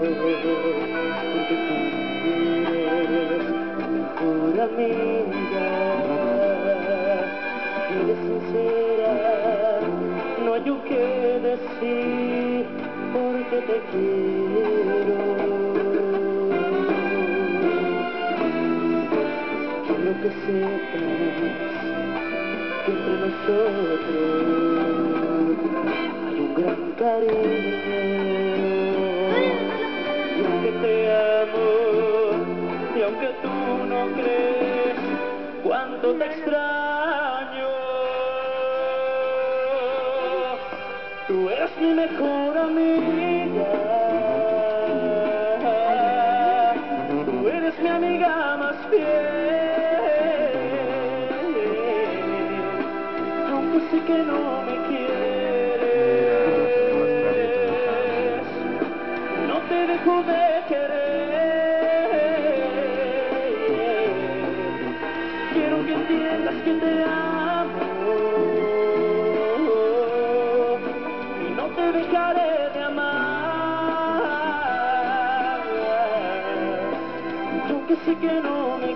porque tú eres mi mejor amiga. Eres sincera, no hay yo qué decir, porque te quiero. Quiero que sepas que entre nosotros hay un gran cariño. Y aunque te amo, y aunque tú no crees cuánto te extraño, tú eres mi mejor amiga. Tú eres mi amiga más fiel. Aunque sé que no me quieres, no te dejo de querer. Quiero que entiendas que te amo y no te dejaré de amar. Aunque sé que no me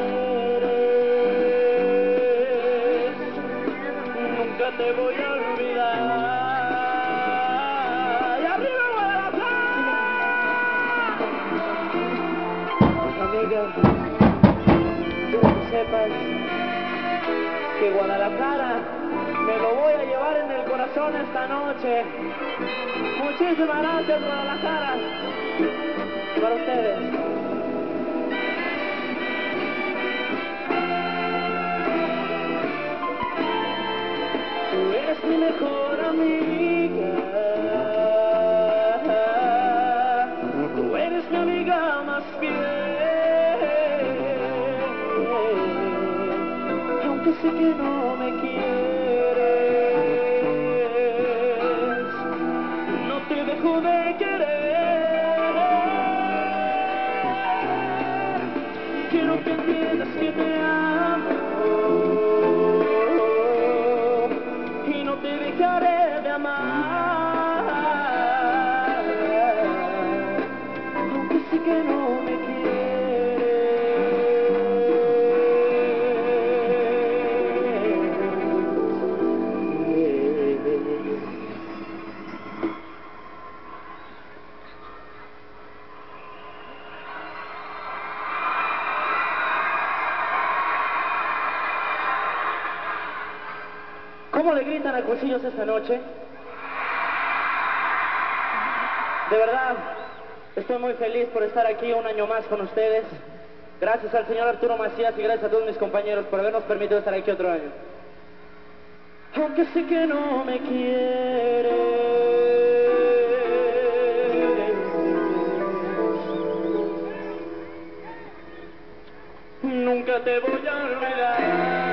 quieres, nunca te voy a olvidar. ¡Y arriba Guadalajara! Amiga, quiero que sepas que Guadalajara me lo voy a llevar en el corazón esta noche. Muchísimas gracias, Guadalajara. Para ustedes. Tú eres mi mejor amiga. Tú eres mi amiga más fiel. Aunque sé que no me quieres, no te dejo de querer. Quiero que entiendas que te amo y no te dejaré de amar. Aunque sé que no me ¿Cómo le gritan a Cuchillos esta noche? De verdad, estoy muy feliz por estar aquí un año más con ustedes. Gracias al señor Arturo Macías y gracias a todos mis compañeros por habernos permitido estar aquí otro año. Aunque sé que no me quieres, nunca te voy a olvidar.